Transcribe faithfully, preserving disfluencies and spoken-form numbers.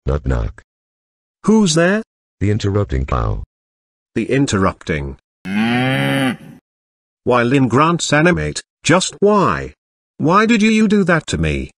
Knock knock. Who's there? The interrupting cow. The interrupting. Why, LynnGrantzAnimate, just why? Why did you do that to me?